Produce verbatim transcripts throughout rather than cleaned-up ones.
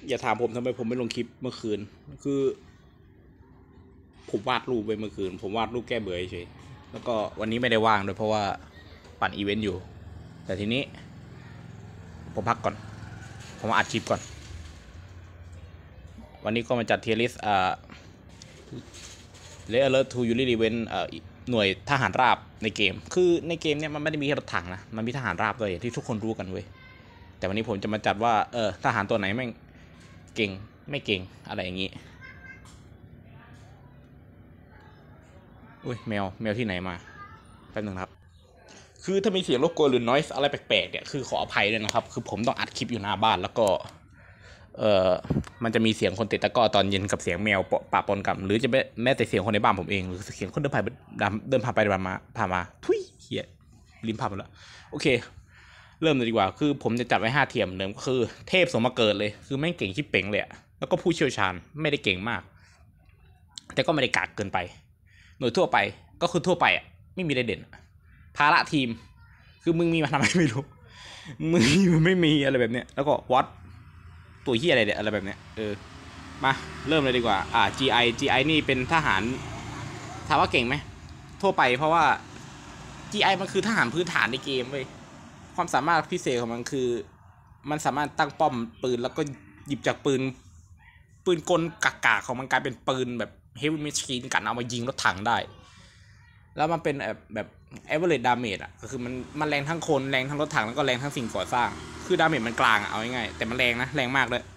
อย่าถามผมทำไมผมไม่ลงคลิปเมื่อคืนคือผมวาดรูปไปเมื่อคืนผมวาดรูปแก้เบื่อเฉยแล้วก็วันนี้ไม่ได้ว่างด้วยเพราะว่าปั่นอีเวนต์อยู่แต่ทีนี้ผมพักก่อนผมอัดคลิปก่อนวันนี้ก็มาจัดเทียริสอ่าเลเออร์ทูยูริลีเวนต์อ่าหน่วยทหารราบในเกมคือในเกมเนี้ยมันไม่ได้มีแค่รถถังนะมันมีทหารราบด้วยที่ทุกคนรู้กันเว้ยแต่วันนี้ผมจะมาจัดว่าเออทหารตัวไหนแม่งเก่งไม่เก่งอะไรอย่างนี้อุ้ยแมวแมวที่ไหนมาแป๊บนึงครับคือถ้ามีเสียงรบกวนหรือ noise อะไรแปลกๆเนี่ยคือขออภัยด้วยนะครับคือผมต้องอัดคลิปอยู่หน้าบ้านแล้วก็เอ่อมันจะมีเสียงคนเตะตะกร้อตอนเย็นกับเสียงแมวปะปนกันหรือจะแม้แต่เสียงคนในบ้านผมเองหรือเสียงคนเดินผ่านเดินผ่านไปเดินมาผ่านมาทุยเหี้ยลิ้นพับหมดแล้วโอเคเริ่มเลยดีกว่าคือผมจะจัดไว้ห้าเทียมเดิมก็คือเทพสมมาเกิดเลยคือแม่งเก่งชิบเป๋งเลยแล้วก็ผู้เชี่ยวชาญไม่ได้เก่งมากแต่ก็ไม่ได้กากเกินไปหน่วยทั่วไปก็คือทั่วไปอ่ะไม่มีอะไรเด่นภาระทีมคือมึงมีมาทำไมไม่รู้มึงไม่มีอะไรแบบเนี้ยแล้วก็วัดตัวเหี้ยอะไรเนี่ยอะไรแบบเนี้ยเออมาเริ่มเลยดีกว่าอ่า จี ไอ จี ไอ นี่เป็นทหารถามว่าเก่งไหมทั่วไปเพราะว่า จี ไอ มันคือทหารพื้นฐานในเกมเว้ยความสามารถพิเศษของมันคือมันสามารถตั้งป้อมปืนแล้วก็หยิบจากปืนปืนกลกากๆของมันกลายเป็นปืนแบบเฮฟวี่แมชชีนกันเอามายิงรถถังได้แล้วมันเป็นแบบแบบ average damage อ่ะก็คือมันมันแรงทั้งคนแรงทั้งรถถังแล้วก็แรงทั้งสิ่งก่อสร้างคือดาเมจมันกลางอ่ะเอาง่ายๆแต่มันแรงนะแรงมากเลย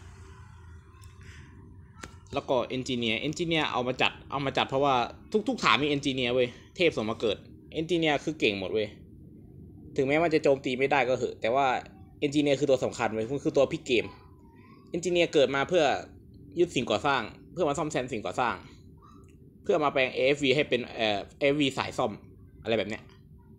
แล้วก็เอนจิเนียร์เอนจิเนียร์เอามาจัดเอามาจัดเพราะว่าทุกๆฐานมีเอนจิเนียร์เว้ยเทพสมมาเกิดเอนจิเนียร์คือเก่งหมดเว้ยถึงแม้ว่าจะโจมตีไม่ได้ก็เหอะแต่ว่าเอนจิเนียร์คือตัวสำคัญเว้ยมันคือตัวพลิกเกมเอนจิเนียร์เกิดมาเพื่อยึดสิ่งก่อสร้างเพื่อมาซ่อมแซมสิ่งก่อสร้างเพื่อมาแปลง เอ เอฟ วี ให้เป็นเอ่อ เอ เอฟ วี สายซ่อมอะไรแบบเนี้ย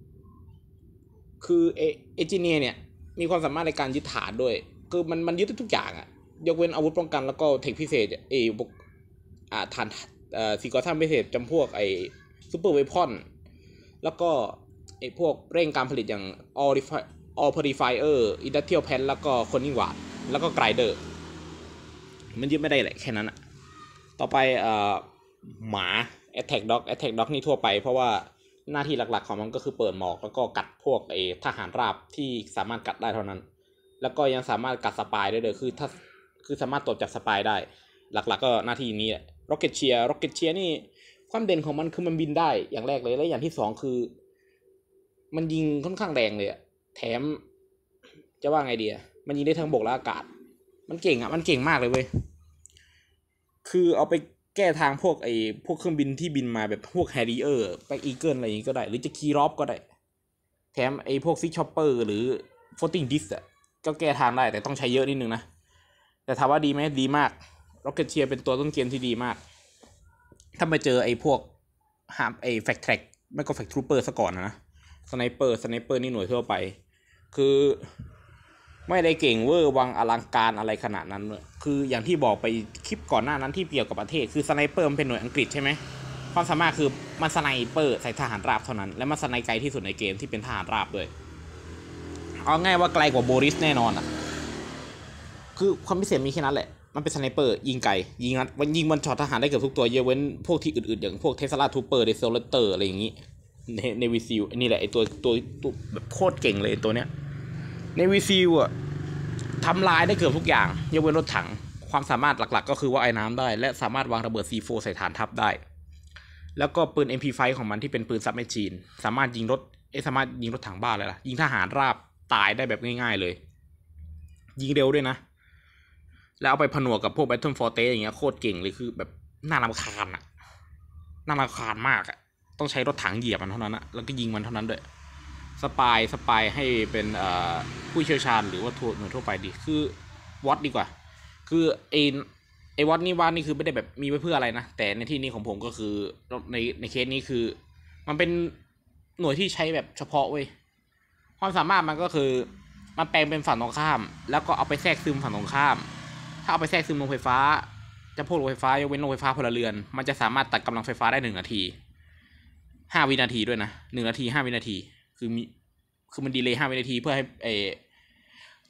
คือเอนจิเนียร์เนี่ยมีความสามารถในการยึดฐานด้วยคือมันมันยึดได้ทุกอย่างอะยกเว้นอาวุธป้องกันแล้วก็เทคพิเศษเอบุกอ่าฐานเอ่อสิ่งก่อสร้างพิเศษจำพวกไอ้ซูเปอร์เวพอนแล้วก็ไอ้พวกเร่งการผลิตอย่าง all all purifier industrial plant แล้วก็คนนิ่งหวาดแล้วก็ไกรเดอร์มันยึดไม่ได้แหละแค่นั้นอะต่อไปเอ่อหมา attack dog attack dog นี่ทั่วไปเพราะว่าหน้าที่หลักๆของมันก็คือเปิดหมอกแล้วก็กัดพวกไอ้ทหารราบที่สามารถกัดได้เท่านั้นแล้วก็ยังสามารถกัดสปายได้เลยคือถ้าคือสามารถตรวจจับสปายได้หลักๆก็หน้าที่นี้แหละ rocket cheer rocket cheer นี่ความเด่นของมันคือมันบินได้อย่างแรกเลยและอย่างที่สองคือมันยิงค่อนข้างแรงเลยอะแถมจะว่าไงดีอะมันยิงได้ทั้งบกและอากาศมันเก่งอะมันเก่งมากเลยเว้ยคือเอาไปแก้ทางพวกไอ้พวกเครื่องบินที่บินมาแบบพวกแฮร์ริเออร์ไปอีเกิลอะไรอย่างงี้ก็ได้หรือจะคีรอฟก็ได้แถมไอ้พวกซิกช็อปเปอร์หรือโฟลติ้งดิสอะก็แก้ทางได้แต่ต้องใช้เยอะนิดนึงนะแต่ถามว่าดีไหมดีมาก Rocket Cheer เป็นตัวต้นเกมที่ดีมากถ้ามาเจอไอ้พวกหามไอ้แฟกแทร็กไม่ก็แฟกทรูเปอร์ซะก่อนนะสไนเปอร์สไนเปอร์นี่หน่วยทั่วไปคือไม่ได้เก่งเวอร์วังอลังการอะไรขนาดนั้นเลยคืออย่างที่บอกไปคลิปก่อนหน้านั้นที่เกี่ยวกับประเทศคือสไนเปอร์มันเป็นหน่วยอังกฤษใช่ไหมความสามารถคือมันสไนเปอร์ใส่ทหารราบเท่านั้นและมันสไนไกลที่สุดในเกมที่เป็นทหารราบด้วยเอาง่ายว่าไกลกว่าโบริสแน่นอนอ่ะคือความพิเศษมีแค่นั้นแหละมันเป็นสไนเปอร์ยิงไกลยิงนัดวันยิงมันช็อตทหารได้เกือบทุกตัวเยอะเว้นพวกที่อื่นๆอย่างพวกเทสลาทูเปอร์เดซโซเลเตอร์อะไรอย่างงี้เนวิซิลนี่แหละไอตัวตัวตัวแบบโคตรเก่งเลยตัวเนี้ยเนวิซิลอ่ะทำลายได้เกือบทุกอย่างยกเว้นรถถังความสามารถหลักๆก็คือว่าไอ้น้ำได้และสามารถวางระเบิด ซี โฟร์ ใส่ฐานทัพได้แล้วก็ปืน เอ็ม พี ไฟว์ ของมันที่เป็นปืนซับแมชชีนสามารถยิงรถเอสามารถยิงรถถังบ้าเลยล่ะยิงทหารราบตายได้แบบง่ายๆเลยยิงเร็วด้วยนะแล้วเอาไปผนวกกับพวก Battle Fortress อย่างเงี้ยโคตรเก่งเลยคือแบบน่ารำคาญอะน่ารำคาญมากอะต้องใช้รถถังเหยียบมันเท่านั้นอะแล้วก็ยิงมันเท่านั้นด้วยสปายสปายให้เป็นเอ่อผู้เชี่ยวชาญหรือว่าทั่วหน่วยทั่วไปดีคือวอตดีกว่าคือไอไอวอตนี่วอตนี่คือไม่ได้แบบมีไว้เพื่ออะไรนะแต่ในที่นี้ของผมก็คือในในเคสนี้คือมันเป็นหน่วยที่ใช้แบบเฉพาะเว้ยความสามารถมันก็คือมันแปลงเป็นฝั่งตรงข้ามแล้วก็เอาไปแทรกซึมฝั่งตรงข้ามถ้าเอาไปแทรกซึมโรงไฟฟ้าจะพวกโรงไฟฟ้ายกเว้นโรงไฟฟ้าพลเรือนมันจะสามารถตัดกำลังไฟฟ้าได้หนึ่งนาทีห้าวินาทีด้วยนะหนึ่งนาทีห้าวินาทีคือมีคือมันดีเลย์ห้าวินาทีเพื่อให้ไอ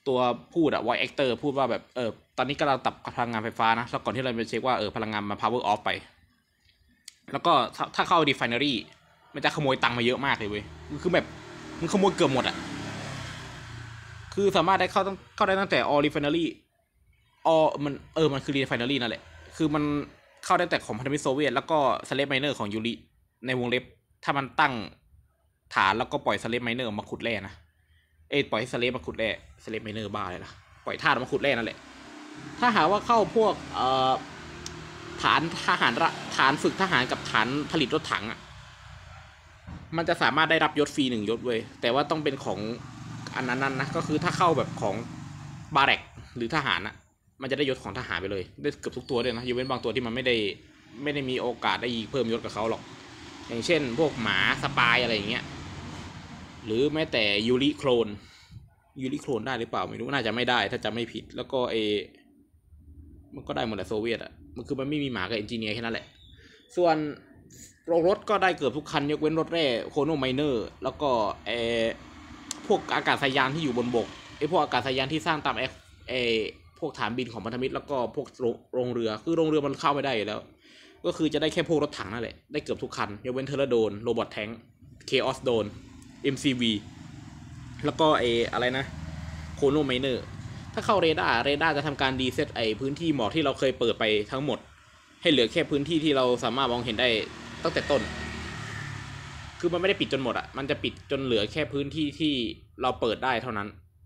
ตัวพูดอะ voice actor พูดว่าแบบเออตอนนี้กำลังตัดพลังงานไฟฟ้านะแล้วก่อนที่เราจะเช็คว่าเออพลังงานมัน power off ไปแล้วก็ถ้าเข้า refinery มันจะขโมยตังค์มาเยอะมากเลยเว้ยคือแบบมันขโมยเกือบหมดอะคือสามารถได้เข้าต้องเข้าได้ตั้งแต่ all refinery all มันเออมันคือ refinery นั่นแหละคือมันเข้าได้แต่ของพันธมิตรโซเวียตแล้วก็ slave miner ของยูริในวงเล็บถ้ามันตั้งฐานแล้วก็ปล่อย slave miner มาขุดแร่นะเอ้ปล่อยให้ slave มาขุดแร่ slave miner บ้าเลยนะปล่อยทาสมาขุดแร่นั่นแหละถ้าหากว่าเข้าพวกเอ่อฐานทหารฐานฝึกทหารกับฐานผลิตรถถังอ่ะมันจะสามารถได้รับยศฟรีหนึ่งยศเว้ยแต่ว่าต้องเป็นของอันนั้นนะก็คือถ้าเข้าแบบของบาแร็กหรือทหารอ่ะมันจะได้ยศของทหารไปเลยได้เกือบทุกตัวเลยนะยกเว้นบางตัวที่มันไม่ได้ไม่ได้มีโอกาสได้เพิ่มยศกับเขาหรอกอย่างเช่นพวกหมาสปายอะไรอย่างเงี้ยหรือแม้แต่ยูริโคลนยูริโคลนได้หรือเปล่าไม่รู้น่าจะไม่ได้ถ้าจำไม่ผิดแล้วก็เอมันก็ได้หมดแหละโซเวียตอ่ะมันคือมันไม่มีหมากับเอนจิเนียร์แค่นั้นแหละส่วนรถก็ได้เกือบทุกคันยกเว้นรถแร่โคโนไมเนอร์แล้วก็เอพวกอากาศยานที่อยู่บนบกไอพวกอากาศยานที่สร้างตามเอเอพวกฐานบินของพันธมิตรแล้วก็พวกโรงเรือคือโรงเรือมันเข้าไม่ได้อยู่แล้วก็คือจะได้แค่พวกรถถังนั่นแหละได้เกือบทุกคันยกเว้นเทอร์โดนโรบอทแทงค์เคออสโดน เอ็ม ซี วี แล้วก็เออะไรนะโคโนไมเนอร์ถ้าเข้าเรดาร์เรดาร์จะทำการดีเซตไอพื้นที่หมอกที่เราเคยเปิดไปทั้งหมดให้เหลือแค่พื้นที่ที่เราสามารถมองเห็นได้ตั้งแต่ต้นคือมันไม่ได้ปิดจนหมดอ่ะมันจะปิดจนเหลือแค่พื้นที่ที่เราเปิดได้เท่านั้น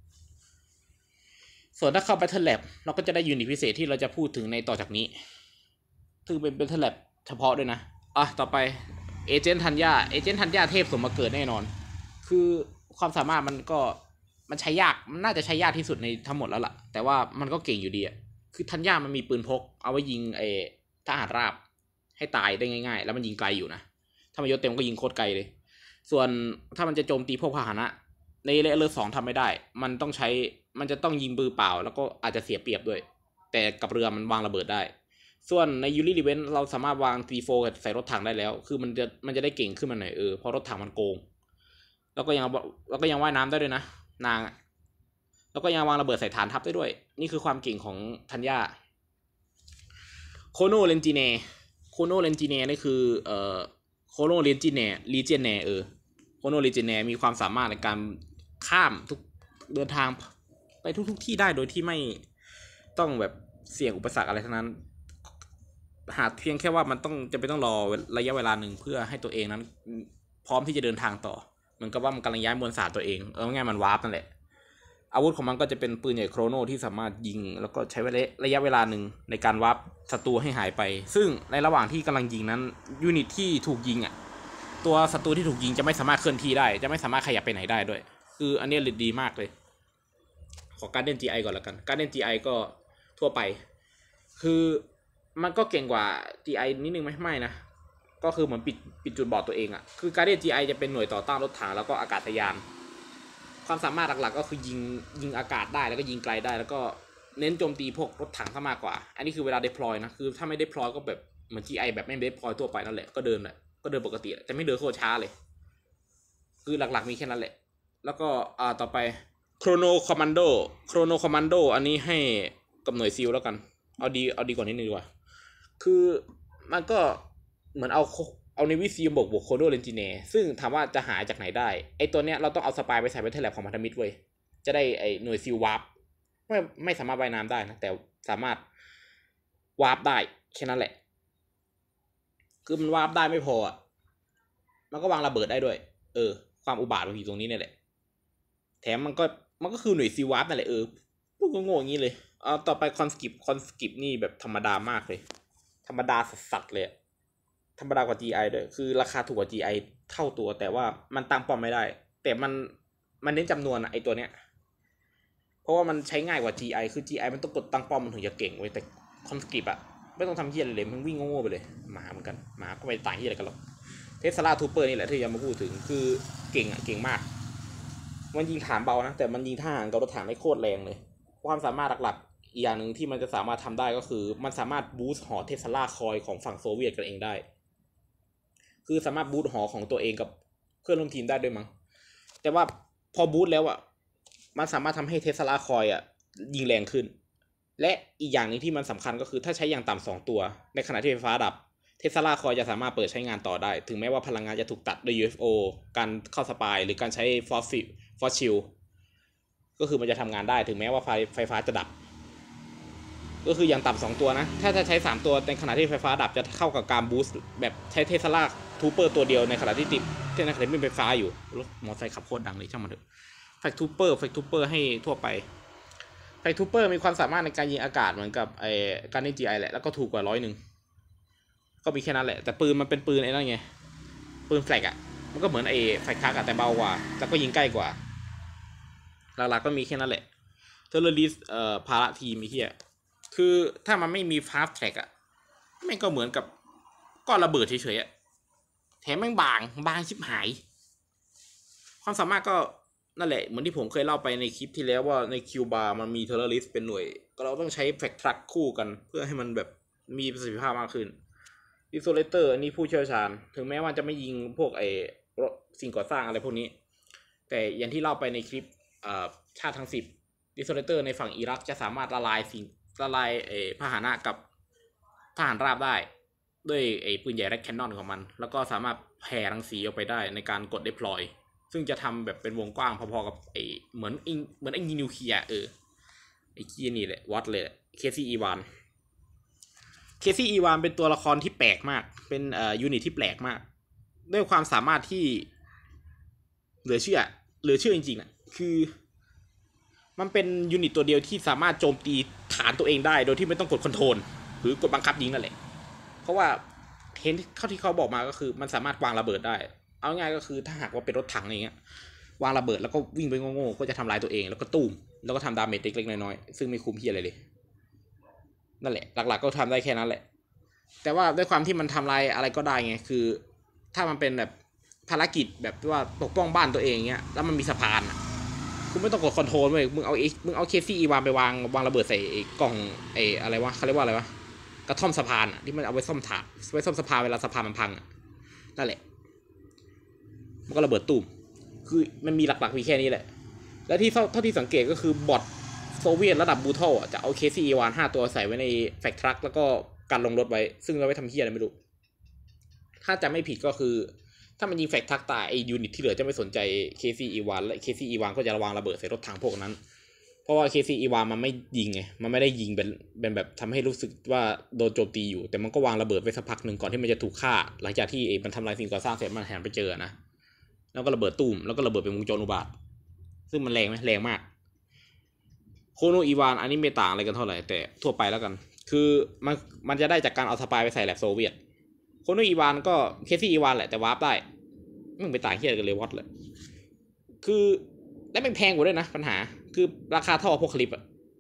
ส่วนถ้าเข้า Battle Lab เราก็จะได้ยูนิตพิเศษที่เราจะพูดถึงในต่อจากนี้ซึ่งเป็น Battle Lab เฉพาะด้วยนะอ่ะต่อไปเอเจนต์ธัญญาเอเจนต์ธัญญาเทพสมมาเกิดแน่นอนคือความสามารถมันก็มันใช้ยากมันน่าจะใช้ยากที่สุดในทั้งหมดแล้วล่ะแต่ว่ามันก็เก่งอยู่ดีอ่ะคือธัญญามันมีปืนพกเอาไว้ยิงไอ้ทหารราบให้ตายได้ง่ายๆแล้วมันยิงไกลอยู่นะถ้ามันยศเต็มก็ยิงโคตรไกลเลยส่วนถ้ามันจะโจมตีพวกพาหนะในเลเวลสองทำไม่ได้มันต้องใช้มันจะต้องยิงปืนเปล่าแล้วก็อาจจะเสียเปรียบด้วยแต่กับเรือมันวางระเบิดได้ส่วนในยูริลิเวนเราสามารถวาง ซี โฟร์ ใส่รถถังได้แล้วคือมันจะมันจะได้เก่งขึ้นมาหน่อยเออเพราะรถถังมันโกงแล้วก็ยังแล้วก็ยังว่ายน้ำได้ด้วยนะนางแล้วก็ยังวางระเบิดใส่ฐานทัพได้ด้วยนี่คือความเก่งของธัญญาโคโนเลนจิเนโคโนเลนจิเนนี่คือเอ่อโคโนเลนจิเนลีเจเนเออโคโนเลนจิเนมีความสามารถในการข้ามทุกเดินทางไปทุกๆที่ได้โดยที่ไม่ต้องแบบเสี่ยงอุปสรรคอะไรทั้งนั้นหากเพียงแค่ว่ามันต้องจะไม่ต้องรอระยะเวลาหนึ่งเพื่อให้ตัวเองนั้นพร้อมที่จะเดินทางต่อเหมือนกับว่ามันกำลังย้ายมวลสารตัวเองเออง่ายมันวาร์ปนั่นแหละอาวุธของมันก็จะเป็นปืนใหญ่โครโนที่สามารถยิงแล้วก็ใช้ระยะเวลาหนึ่งในการวาร์ปศัตรูให้หายไปซึ่งในระหว่างที่กำลังยิงนั้นยูนิตที่ถูกยิงอ่ะตัวศัตรูที่ถูกยิงจะไม่สามารถเคลื่อนที่ได้จะไม่สามารถขยับไปไหนได้ด้วยคืออันนี้ดีมากเลยขอการเด่น จี ไอ ก่อนละกันการเด่น จี ไอ ก็ทั่วไปคือมันก็เก่งกว่า จี ไอ นิดนึงไหมไม่นะก็คือเหมือนปิดปิดจุดบอดตัวเองอ่ะคือการเด่น จี ไอ จะเป็นหน่วยต่อต้านรถถังแล้วก็อากาศยานความสามารถหลักๆก็คือยิงยิงอากาศได้แล้วก็ยิงไกลได้แล้วก็เน้นโจมตีพวกรถถังซะมากกว่าอันนี้คือเวลา deploy นะคือถ้าไม่ deploy ก็แบบเหมือน จี ไอ แบบไม่ deploy ทั่วไปนั่นแหละก็เดินแหละก็เดินปกติแต่ไม่เดินโคตรช้าเลยคือหลักๆมีแค่นั้นแหละแล้วก็อ่าต่อไป Chrono Commando Chrono Commando อันนี้ให้กับหน่วยซิลแล้วกันเอาดีเอาดีกว่านี้ดีกว่าคือมันก็เหมือนเอาเอาในวิซีบวกบวกโคโดเรนจิเน่ซึ่งถามว่าจะหาจากไหนได้ไอตัวเนี้ยเราต้องเอาสปายไปใส่ไว้ที่แลบของพันธมิตรเว้ยจะได้ไอหน่วยซิลวาร์ปไม่ไม่สามารถว่ายน้ำได้นะแต่สามารถวาร์ปได้แค่นั้นแหละคือมันวาร์ปได้ไม่พออ่ะมันก็วางระเบิดได้ด้วยเออความอุบาทมันอยู่ตรงนี้เนี่ยแหละแถมมันก็มันก็คือหน่วยซิลวาร์ปนั่นแหละเออพวกโง่ๆอย่างนี้เลยเอาต่อไปคอนสกิปคอนสกิปนี่แบบธรรมดามากเลยธรรมดาสัสๆเลยธรรมดากว่า จี ไอ ด้วยคือราคาถูกกว่า จี ไอ เท่าตัวแต่ว่ามันตั้งป้อมไม่ได้แต่มันมันเน้นจำนวนอะไอตัวเนี้ยเพราะว่ามันใช้ง่ายกว่า จี ไอ คือ จี ไอ มันต้องกดตั้งป้อมมันถึงจะเก่งเว้ยแต่คอนสกิปอะไม่ต้องทำเหี้ยอะไรเลยมันวิ่งโง่ๆไปเลยหมาเหมือนกันหมาก็ไม่ต่างเหี้ยอะไรกันหรอกเทสลาทูเปอร์นี่แหละที่จะมาพูดถึงคือเก่งอะเก่งมากมันยิงฐานเบานะแต่มันยิงทหารกับรถถังได้โคตรแรงเลยความสามารถหลักๆอีกอย่างหนึ่งที่มันจะสามารถทำได้ก็คือมันสามารถบูสต์หอเทสลาคอยของฝั่งโซเวียตกันเองได้คือสามารถบูตหอของตัวเองกับเพื่อนร่วมทีมได้ด้วยมั้งแต่ว่าพอบูตแล้วอ่ะมันสามารถทำให้เทสลาคอยอ่ะยิงแรงขึ้นและอีกอย่างนึงที่มันสำคัญก็คือถ้าใช้อย่างต่ำสองตัวในขณะที่ไฟฟ้าดับเทสลาคอยจะสามารถเปิดใช้งานต่อได้ถึงแม้ว่าพลังงานจะถูกตัดด้วย ยู เอฟ โอ การเข้าสปายหรือการใช้ฟอสซิลฟอสชิลก็คือมันจะทำงานได้ถึงแม้ว่าไฟไฟฟ้าจะดับก็คืออย่างต่ำสองตัวนะถ้าจะใช้สามตัวในขณะที่ไฟฟ้าดับจะเข้ากับการบูสต์แบบใช้เทสลาทูเปอร์ตัวเดียวในขณะที่ติดในขณะที่มีไฟฟ้าอยู่รถมอเตอร์ไซค์ขับโคตรดังเลยช่างมันเถอะแฟกทูเปอร์แฟกทูเปอร์ให้ทั่วไปแฟกทูเปอร์มีความสามารถในการยิงอากาศเหมือนกับไอ้การเล่น จี ไอ แหละแล้วก็ถูกกว่าร้อยหนึ่งก็มีแค่นั้นแหละแต่ปืนมันเป็นปืนไอ้นั่นไงปืนแฟลกอ่ะมันก็เหมือนไอ้แฟลกคักอะแต่เบากว่าแต่ก็ยิงใกล้กว่าหลักๆก็มีแค่นั้นแหละเทอร์เรลิสเอ่อภาระทีมมีเฮียคือถ้ามันไม่มีฟาสต์แทร็กอ่ะแม่งก็เหมือนกับก้อนระเบิดเฉยๆอ่ะแถมแม่งบางบางชิบหายความสามารถก็นั่นแหละเหมือนที่ผมเคยเล่าไปในคลิปที่แล้วว่าในคิวบาร์มันมีเทอร์เรลิสเป็นหน่วยก็เราต้องใช้แฟกทรัคคู่กันเพื่อให้มันแบบมีประสิทธิภาพมากขึ้นอิโซเลเตอร์อันนี้ผู้เชี่ยวชาญถึงแม้ว่าจะไม่ยิงพวกไอ้สิ่งก่อสร้างอะไรพวกนี้แต่อย่างที่เล่าไปในคลิปชาติทั้งสิบอิโซเลเตอร์ในฝั่งอิรักจะสามารถละลายสิ่งละลายไอ้พาหนะกับทหารราบได้ด้วยไอ้ปืนใหญ่แร็กแคนนอนของมันแล้วก็สามารถแผ่รังสีออกไปได้ในการกด deploy ซึ่งจะทำแบบเป็นวงกว้างพอๆกับไอ้เหมือนอิงเหมือนไอ้ยิงนิวเคลียร์เออไอ้ขี้นี่แหละวัดเลยเคซี่อีวานเคซี่อีวานเป็นตัวละครที่แปลกมากเป็นเอ่อยูนิตที่แปลกมากด้วยความสามารถที่เหลือเชื่อเหลือเชื่อจริงๆอ่ะคือมันเป็นยูนิตตัวเดียวที่สามารถโจมตีฐานตัวเองได้โดยที่ไม่ต้องกดคอนโทรลหรือกดบังคับยิงนั่นแหละเพราะว่าเห็นเข้าที่เขาบอกมาก็คือมันสามารถวางระเบิดได้เอาง่ายก็คือถ้าหากว่าเป็นรถถังอย่างเงี้ยวางระเบิดแล้วก็วิ่งไปโง่ๆก็จะทำลายตัวเองแล้วก็ตุ้มแล้วก็ทำดาเมจเล็กๆน้อยๆซึ่งไม่คุ้มเพี้ยอะไรเลยนั่นแหละหลักๆก็ทำได้แค่นั้นแหละแต่ว่าด้วยความที่มันทำลายอะไรก็ได้ไงคือถ้ามันเป็นแบบภารกิจแบบว่าปกป้องบ้านตัวเองเงี้ยแล้วมันมีสะพานคุณไม่ต้องกดคอนโทรลเลยมึงเอาเอ็กมึงเอาเคซี่อีวานไปวางวางระเบิดใส่กล่องไอ้อะไรวะเขาเรียกว่าอะไรวะกระท่อมสะพานอ่ะที่มันเอาไว้ซ่อมถาไว้ซ่อมสะพานเวลาสะพานมันพังอ่ะนั่นแหละมันก็ระเบิดตุ่มคือมันมีหลักๆมีแค่นี้แหละและที่เท่าที่สังเกตก็คือบอทโซเวียตระดับบูทัลจะเอาเคซี่อีวานห้าตัวใส่ไว้ในแฟกทรัคแล้วก็การลงรถไว้ซึ่งเราไว้ทำเหี้ยอะไรไม่รู้ถ้าจำไม่ผิดก็คือถ้ามันยิงแฟกทักตายไอยูนิตที่เหลือจะไม่สนใจ เค ซี อี วัน และ เค ซี อี วัน ก็จะระวางระเบิดใส่รถถังพวกนั้นเพราะว่า เค ซี อี วัน มันไม่ยิงไงมันไม่ได้ยิงเป็นเป็นแบบทำให้รู้สึกว่าโดนโจมตีอยู่แต่มันก็วางระเบิดไว้สักพักหนึ่งก่อนที่มันจะถูกฆ่าหลังจากที่มันทำลายสิ่งก่อสร้างเสร็จมันหันไปเจอนะแล้วก็ระเบิดตูมแล้วก็ระเบิดเป็นวงจรอุบาทซึ่งมันแรงไหมแรงมากโคโนอีวานอันนี้ไม่ต่างอะไรกันเท่าไหร่แต่ทั่วไปแล้วกันคือมันมันจะได้จากการเอาสปายไปใส่แลบโซเวียตโคโนอีวานก็ เค ซี อี วัน แหละแต่วาร์ปได้มึงไปต่างเฮียกันเลยวัดเลยคือได้เป็นแพงกว่าด้วยนะปัญหาคือราคาเท่าพวกคลิปอะ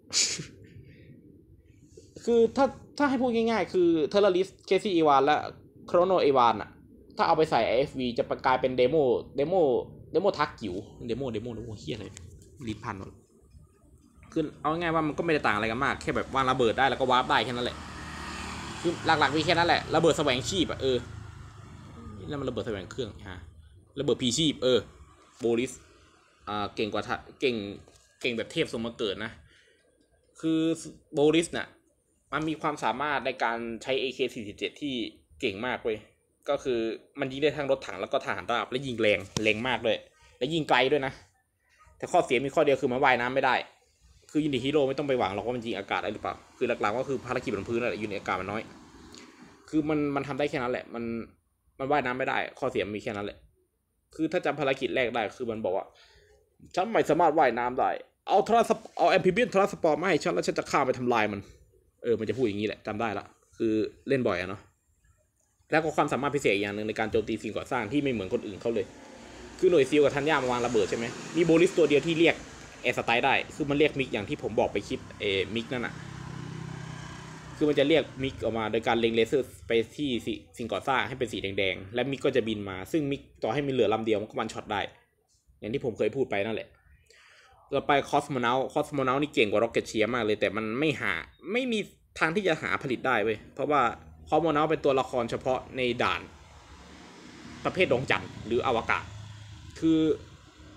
คือถ้าถ้าให้พูดง่ายๆคือเทอร์ลิสเคซี่อีวานและโครโนอีวานอะถ้าเอาไปใส่ เอ เอฟ วี จะกลายเป็นเดโมเดโมเดโมทักจิ๋วเดโมเดโมเดโมเฮียอะไรลิ้นพันหมดคือเอาง่ายว่ามันก็ไม่ได้ต่างอะไรกันมากแค่แบบวางระเบิดได้แล้วก็วาร์ปได้แค่นั้นแหละคือหลักๆมีแค่นั้นแหละระเบิดแสวงชีพอะเออแล้วมันระเบิดแสวงเครื่องฮะระเบิดพีชีพเออโบลิสอ่าเก่งกว่าเก่งเก่งแบบเทพสมมาเกิดนะคือโบลิสน่ะมันมีความสามารถในการใช้ เอ เค สี่สิบเจ็ด ที่เก่งมากเว้ยก็คือมันยิงได้ทั้งรถถังแล้วก็ทหารราบและยิงแรงแรงมากด้วยและยิงไกลด้วยนะแต่ข้อเสียมีข้อเดียวคือมันว่ายน้ำไม่ได้คือยูนิตฮีโร่ไม่ต้องไปหวังหรอกว่ามันยิงอากาศได้หรือเปล่าคือหลักๆก็คือภารกิจบนพื้นแหละยูนิตอากาศมันน้อยคือมันมันทำได้แค่นั้นแหละมันมันว่ายน้ำไม่ได้ข้อเสียมีแค่นั้นแหละคือถ้าจำภารกิจแรกได้คือมันบอกว่าฉันไม่สามารถว่ายน้ำได้เอาทรัสเอาแอมพิเบียนทรัสปอร์ตมาให้ฉันแล้วฉันจะฆ่าไปทำลายมันเออมันจะพูดอย่างนี้แหละจำได้ละคือเล่นบ่อยอะเนาะแล้วก็ความสามารถพิเศษอย่างหนึ่งในการโจมตีสิ่งก่อสร้างที่ไม่เหมือนคนอื่นเขาเลยคือหน่วยซีลกับทันย่ามาวางระเบิดใช่ไหมมีโบลิสตัวเดียวที่เรียกแอร์สไตล์ได้คือมันเรียกมิกอย่างที่ผมบอกไปคลิปเอมิกนั่นอะคือมันจะเรียกมิกออกมาโดยการเล็งเลเซอร์ไปที่สิ่งก่อสร้างให้เป็นสีแดงๆและมิกก็จะบินมาซึ่งมิกต่อให้มีเหลือลำเดียวมันก็วันช็อตได้อย่างที่ผมเคยพูดไปนั่นแหละต่อไปคอสโมนาวคอสโมนาวนี่เก่งกว่าร็อกเก็ตเชียร์มากเลยแต่มันไม่หาไม่มีทางที่จะหาผลิตได้เว้ยเพราะว่าคอสโมนาวเป็นตัวละครเฉพาะในด่านประเภทดวงจันทร์หรืออวกาศคือ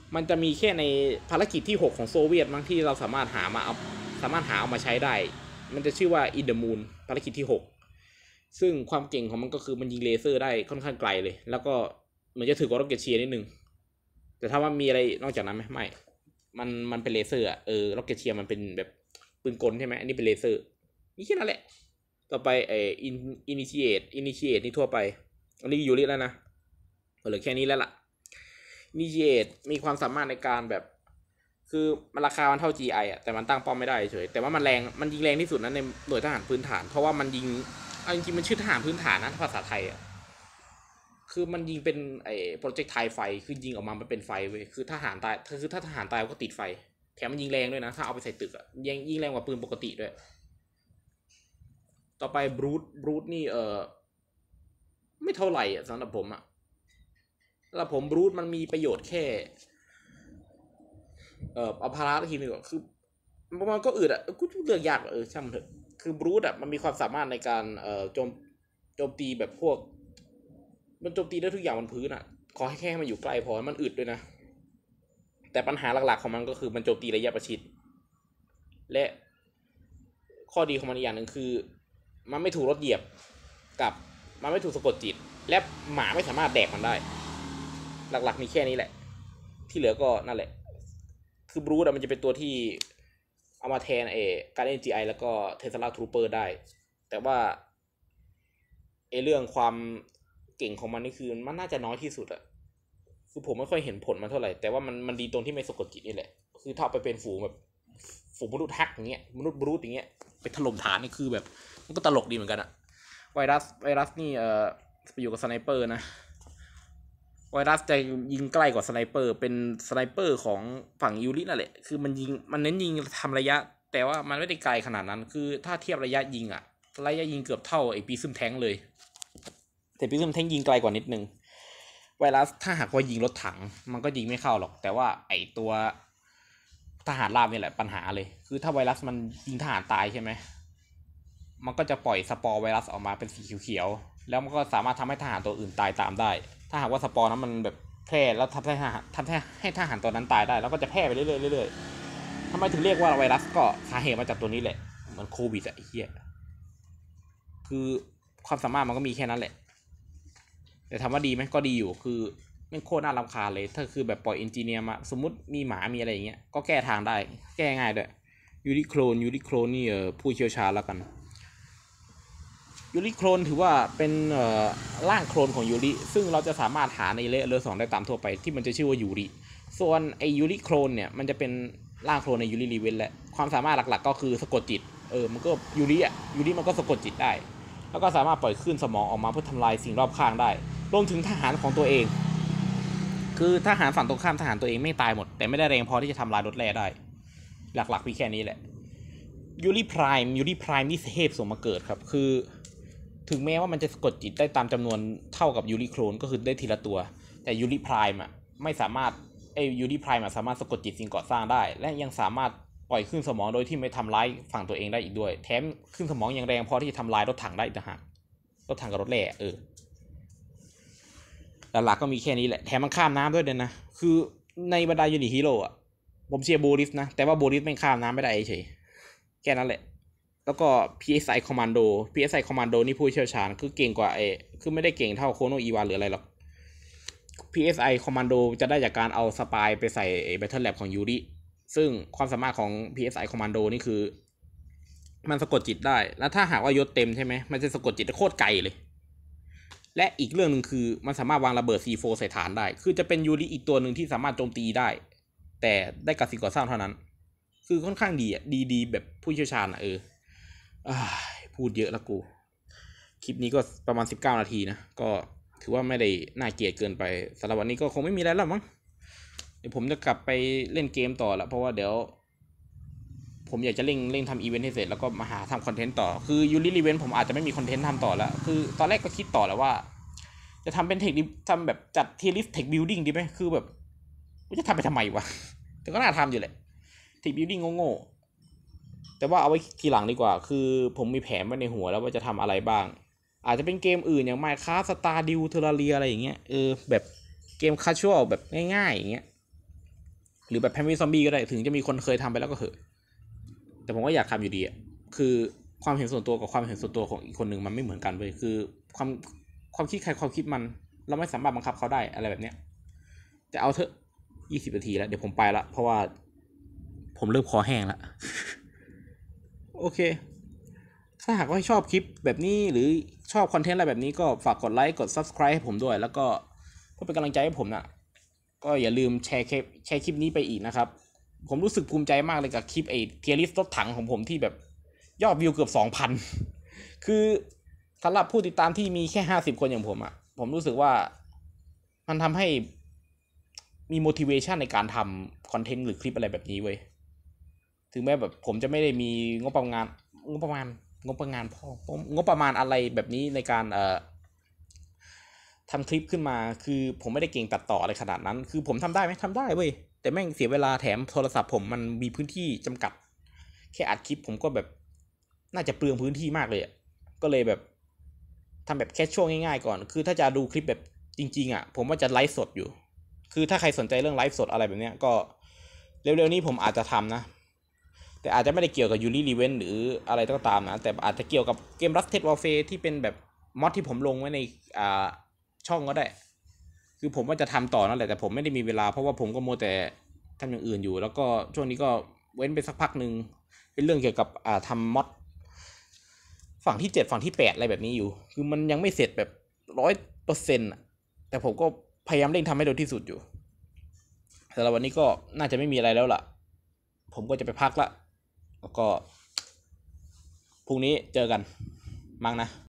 มันจะมีแค่ในภารกิจที่หกของโซเวียตมั้งที่เราสามารถหามาเอาสามารถหาเอามาใช้ได้มันจะชื่อว่า In the Moon ภารกิจที่หกซึ่งความเก่งของมันก็คือมันยิงเลเซอร์ได้ค่อนข้างไกลเลยแล้วก็เหมือนจะถือกว่าร็อกเก็ตเชียร์นิดนึงแต่ถ้าว่ามีอะไรนอกจากนั้นไหมไม่มันมันเป็นเลเซอร์อ่ะเออร็อกเก็ตเชียร์มันเป็นแบบปืนกลใช่ไหมอันนี้เป็นเลเซอร์นี่แค่นั้นแหละต่อไปไอ้อินอินิชิเอตอินิชิเอตนี่ทั่วไปอันนี้อยู่ลิแล้วนะเหลือแค่นี้แล้วล่ะอินิชิเอตมีความสามารถในการแบบคือมันราคามันเท่า จี ไอ อ่ะแต่มันตั้งป้อมไม่ได้เฉยแต่ว่ามันแรงมันยิงแรงที่สุดนั้นในหน่วยทหารพื้นฐานเพราะว่ามันยิงเอาจริงๆมันชื่อทหารพื้นฐานนะภาษาไทยอ่ะคือมันยิงเป็นไอ้โปรเจกต์ไทไฟคือยิงออกมามันเป็นไฟเว้ยคือทหารตายคือถ้าทหารตายก็ติดไฟแถมมันยิงแรงด้วยนะถ้าเอาไปใส่ตึกอ่ะยิงยิงแรงกว่าปืนปกติด้วยต่อไปบรูทบรูทนี่เออไม่เท่าไหร่อ่ะสำหรับผมอ่ะสำหรับผมบรูทมันมีประโยชน์แค่เออเอาพาราทีนึงก็คือมันก็อืดอ่ะกูเลือกยากเออช่างมันเถอะคือบรูทอ่ะมันมีความสามารถในการเอ่อโจมโจมตีแบบพวกมันโจมตีได้ทุกอย่างบนพื้นอ่ะขอให้แค่มันอยู่ใกล้พอมันอึดด้วยนะแต่ปัญหาหลักๆของมันก็คือมันโจมตีระยะประชิดและข้อดีของมันอีกอย่างหนึ่งคือมันไม่ถูกรถเหยียบกับมันไม่ถูกสะกดจิตและหมาไม่สามารถแดกมันได้หลักๆมีแค่นี้แหละที่เหลือก็นั่นแหละคือบรูทมันจะเป็นตัวที่เอามาแทนเอการเอ็นจีไอแล้วก็เทสลาทรูเปอร์ได้แต่ว่าเอเรื่องความเก่งของมันนี่คือมันน่าจะน้อยที่สุดอะคือผมไม่ค่อยเห็นผลมันเท่าไหร่แต่ว่ามันมันดีตรงที่ไม่สะกดจิตนี่แหละคือถ้าไปเป็นฝูงแบบฝูงมนุษย์ฮักอย่างเงี้ยมนุษย์บรูทอย่างเงี้ยไปถล่มฐานนี่คือแบบมันก็ตลกดีเหมือนกันอะไวรัสไวรัสนี่เอ่อไปอยู่กับสไนเปอร์นะไวรัสจะยิงใกล้กว่าสไนเปอร์เป็นสไนเปอร์ของฝั่งยูรินั่นแหละคือมันยิงมันเน้นยิงทำระยะแต่ว่ามันไม่ได้ไกลขนาดนั้นคือถ้าเทียบระยะยิงอะระยะยิงเกือบเท่าไอ้ปีซึมแทงเลยแต่ปีซึมแทงยิงไกลกว่านิดนึงไวรัสถ้าหากว่ายิงรถถังมันก็ยิงไม่เข้าหรอกแต่ว่าไอ้ตัวทหารราบนี่แหละปัญหาเลยคือถ้าไวรัสมันยิงทหารตายใช่ไหมมันก็จะปล่อยสปอร์ไวรัสออกมาเป็นสีเขียวๆแล้วมันก็สามารถทำให้ทหารตัวอื่นตายตามได้ถ้าหากว่าสปอร์นั้นมันแบบแพร่แล้วทำให้ทหารทำให้ทหารตัวนั้นตายได้แล้วก็จะแพร่ไปเรื่อยๆเรื่อยๆทำไมถึงเรียกว่าไวรัสก็สาเหตุมาจากตัวนี้แหละเหมือนโควิดอะไอ้เหี้ยคือความสามารถมันก็มีแค่นั้นแหละแต่ถามว่าดีไหมก็ดีอยู่คือไม่โคตรน่ารำคาญเลยถ้าคือแบบปล่อยเอนจิเนียร์มาสมมติมีหมามีอะไรอย่างเงี้ยก็แก้ทางได้แก้ง่ายด้วยยูริโคลนยูริโคลนนี่เออผู้เชี่ยวชาญแล้วกันยูริโคลนถือว่าเป็นเอ่อร่างโคลนของยูริซึ่งเราจะสามารถหาในเลเวลสองได้ตามทั่วไปที่มันจะชื่อว่ายูริส่วนไอยูริโคลนเนี่ยมันจะเป็นร่างโคลนในยูริรีเวนแหละความสามารถหลักๆก็คือสะกดจิตเออมันก็ยูริอ่ะยูริมันก็สะกดจิตได้แล้วก็สามารถปล่อยคลื่นสมองออกมาเพื่อทำลายสิ่งรอบข้างได้รวมถึงทหารของตัวเองคือทหารฝั่งตรงข้ามทหารตัวเองไม่ตายหมดแต่ไม่ได้แรงพอที่จะทำลายรถแร่ได้หลักๆมีแค่นี้แหละยูริไพรม์ยูริไพรม์นี่เทพสมมาเกิดครับคือถึงแม้ว่ามันจะสะกดจิตได้ตามจำนวนเท่ากับยูริโคลนก็คือได้ทีละตัวแต่ยูริไพรม์อ่ะไม่สามารถไอยูริไพรม์สามารถสะกดจิตสิ่งก่อสร้างได้และยังสามารถปล่อยคลื่นสมองโดยที่ไม่ทำร้ายฝั่งตัวเองได้อีกด้วยแถมคลื่นสมองยังแรงพอที่จะทำลายรถถังได้อีกต่างหากรถถังกับรถแร่เออหลักๆก็มีแค่นี้แหละแถมมันข้ามน้ำด้วยเด่นนะคือในบรรดายูนิตฮีโร่อะผมเชียร์โบริสนะแต่ว่าโบริสไม่ข้ามน้ำไม่ได้เฉยแค่นั้นแหละแล้วก็ พี เอส ไอ Commando พี เอส ไอ Commando นี่ผู้เชี่ยวชาญคือเก่งกว่าไอ้คือไม่ได้เก่งเท่าโคโนอีวานหรืออะไรหรอก พี เอส ไอ Commando จะได้จากการเอาสปายไปใส่ Battle Lab ของยูริซึ่งความสามารถของ พี เอส ไอ Commando นี่คือมันสะกดจิตได้แล้วถ้าหากว่ายศเต็มใช่ไหมมันจะสะกดจิตได้โคตรไกลเลยและอีกเรื่องหนึ่งคือมันสามารถวางระเบิด ซี โฟร์ ใส่ฐานได้คือจะเป็นยูริอีกตัวหนึ่งที่สามารถโจมตีได้แต่ได้กับสิ่งก่อสร้างเท่านั้นคือค่อนข้างดีอ่ะดีๆแบบผู้เชี่ยวชาญอ่ะเออพูดเยอะแล้วกูคลิปนี้ก็ประมาณสิบเก้านาทีนะก็ถือว่าไม่ได้น่าเกลียดเกินไปสำหรับวันนี้ก็คงไม่มีอะไรแล้วมั้งเดี๋ยวผมจะกลับไปเล่นเกมต่อละเพราะว่าเดี๋ยวผมอยากจะเร่งเร่งทำอีเวนต์ให้เสร็จแล้วก็มาหาทำคอนเทนต์ต่อคือยูริอีเวนต์ผมอาจจะไม่มีคอนเทนต์ทำต่อแล้วคือตอนแรกก็คิดต่อแล้วว่าจะทำเป็นเทคทำแบบจัดทีลิสเทคบิลดิ้งดีไหมคือแบบจะทำไปทำไมวะแต่ก็น่าทำอยู่แหละเทคบิลดิ้งโง่ๆแต่ว่าเอาไว้ทีหลังดีกว่าคือผมมีแผนไว้ในหัวแล้วว่าจะทำอะไรบ้างอาจจะเป็นเกมอื่นอย่าง Minecraft Stardew Terraria อะไรอย่างเงี้ยเออแบบเกมคาชวลแบบง่ายๆอย่างเงี้ยหรือแบบแพนวิซอมบี้ก็ได้ถึงจะมีคนเคยทำไปแล้วก็เหอะแต่ผมก็อยากทำอยู่ดีอ่ะคือความเห็นส่วนตัวกับความเห็นส่วนตัวของอีกคนหนึ่งมันไม่เหมือนกันเลยคือความความคิดใครความคิดมันเราไม่สามารถบังคับเขาได้อะไรแบบเนี้ยจะเอาเถอะยี่สิบนาทีแล้วเดี๋ยวผมไปละเพราะว่าผมเริ่มคอแห้งละโอเคถ้าหากว่าชอบคลิปแบบนี้หรือชอบคอนเทนต์อะไรแบบนี้ก็ฝากกดไลค์กด ซับสไครบ์ ให้ผมด้วยแล้วก็เพื่อเป็นกำลังใจให้ผมนะก็อย่าลืมแชร์คลิปแชร์คลิปนี้ไปอีกนะครับผมรู้สึกภูมิใจมากเลยกับคลิปไอ้เทียร์ลิสต์รถถังของผมที่แบบยอดวิวเกือบ สองพัน คือสำหรับผู้ติดตามที่มีแค่ห้าสิบคนอย่างผมอ่ะผมรู้สึกว่ามันทำให้มี motivation ในการทำคอนเทนต์หรือคลิปอะไรแบบนี้เว้ยถึงแม้แบบผมจะไม่ได้มีงบประมาณงบประมาณงบประมาณพ่องบประมาณอะไรแบบนี้ในการเอ่อทำคลิปขึ้นมาคือผมไม่ได้เก่งตัดต่ออะไรขนาดนั้นคือผมทำได้ไหมทำได้เว้ยแต่แม่งเสียเวลาแถมโทรศัพท์ผมมันมีพื้นที่จำกัดแค่อัดคลิปผมก็แบบน่าจะเปลืองพื้นที่มากเลยก็เลยแบบทำแบบแค่ช่วงง่ายๆก่อนคือถ้าจะดูคลิปแบบจริงๆอ่ะผมว่าจะไลฟ์สดอยู่คือถ้าใครสนใจเรื่องไลฟ์สดอะไรแบบเนี้ยก็เร็วๆนี้ผมอาจจะทำนะแต่อาจจะไม่ได้เกี่ยวกับยูริรีเวนหรืออะไรก็ตามนะแต่อาจจะเกี่ยวกับเกม Rusted Warfare ที่เป็นแบบมอดที่ผมลงไว้ในอ่าช่องก็ได้คือผมว่าจะทำต่อนั่นแหละแต่ผมไม่ได้มีเวลาเพราะว่าผมก็มัวแต่ทำอย่างอื่นอยู่แล้วก็ช่วงนี้ก็เว้นไปสักพักหนึ่งเป็นเรื่องเกี่ยวกับอ่าทำมอดฝั่งที่เจ็ดฝั่งที่แปดอะไรแบบนี้อยู่คือมันยังไม่เสร็จแบบร้อยเปอร์เซ็นต์แต่ผมก็พยายามเร่งทำให้เร็วที่สุดอยู่แต่ละวันนี้ก็น่าจะไม่มีอะไรแล้วล่ะผมก็จะไปพักละแล้วก็พรุ่งนี้เจอกันมั้งนะ